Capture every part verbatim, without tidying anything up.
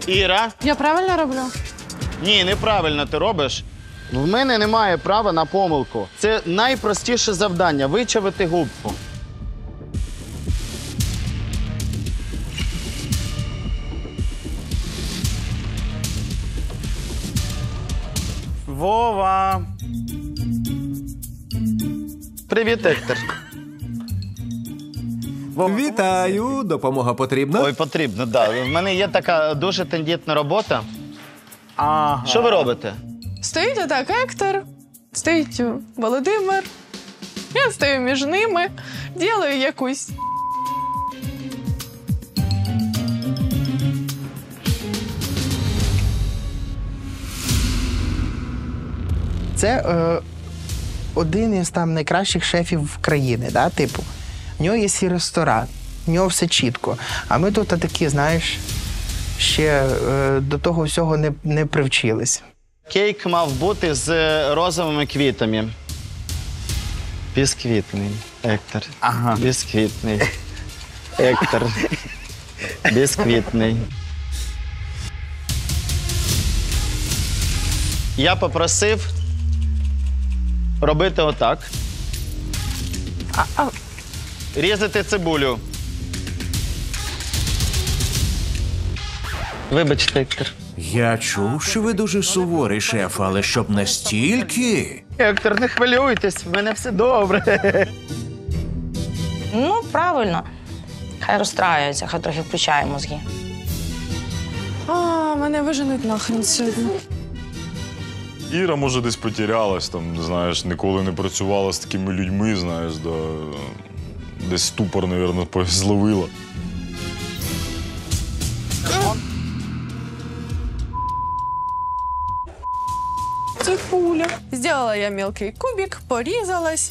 Іра? Я правильно роблю? Ні, неправильно ти робиш. В мене немає права на помилку. Це найпростіше завдання – вичавити губку. Вова! Привіт, Ектор. Вітаю, допомога потрібна? Ой, потрібно, так. Да. В мене є така дуже тендітна робота. Ага. Що ви робите? Стоїть отак Ектор, стоїть Володимир. Я стою між ними, ділаю якусь. Це е, один із там найкращих шефів країни, да? Типу. В нього є свій ресторан, в нього все чітко. А ми тут такі, знаєш, ще е, до того всього не, не привчились. Кейк мав бути з розовими квітами. Бісквітний, Ектор. Ага. Бісквітний. Ектор. Бісквітний. Я попросив робити отак. А, а... Різати цибулю. Вибачте, Ектор. Я чув, що ви дуже суворий шеф, але щоб настільки... Ектор, не хвилюйтесь, в мене все добре. Ну, правильно. Хай розстраюється, хай трохи включає мозги. А, мене виженуть нахрен сьогодні. Іра, може, десь потерялась, там, знаєш, ніколи не працювала з такими людьми, знаєш, да, десь ступор, мабуть, зловила. Цибуля. Сделала я мелкий кубик, порізалась.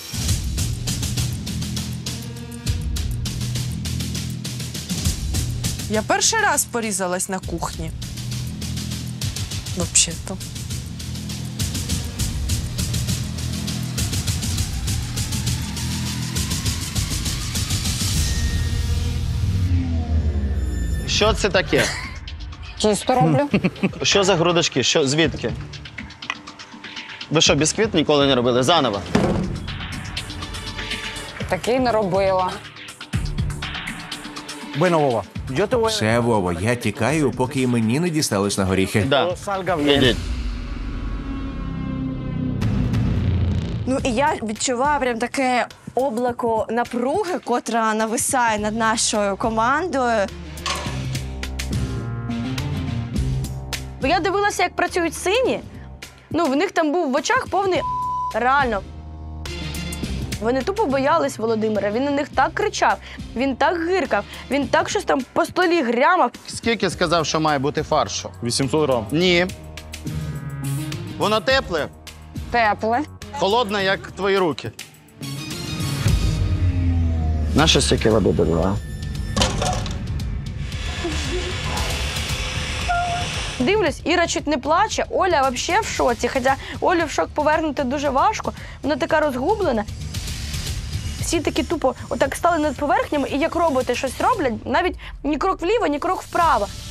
Я перший раз порізалась на кухні. Вообще-то. Що це таке? Тісто роблю. Що за грудочки? Що, звідки? Ви що, бісквіт ніколи не робили? Заново? Такий не робила. Все, Вова, я тікаю, поки і мені не дістались на горіхи. Да. Ідіть. Ну і я відчуваю прям таке облако напруги, котра нависає над нашою командою. Бо я дивилася, як працюють сині. Ну, в них там був в очах повний реально. Вони тупо боялись Володимира. Він на них так кричав, він так гиркав, він так щось там по столі грямав. Скільки сказав, що має бути фаршу? вісімсот грам. Ні. Воно тепле, Тепле. холодне, як твої руки. Нащо стільки води додала? Дивлюсь, Іра чуть не плаче, Оля взагалі в шоці. Хоча Олю в шок повернути дуже важко, вона така розгублена. Всі такі тупо отак стали над поверхнями і як роботи щось роблять, навіть ні крок вліво, ні крок вправо.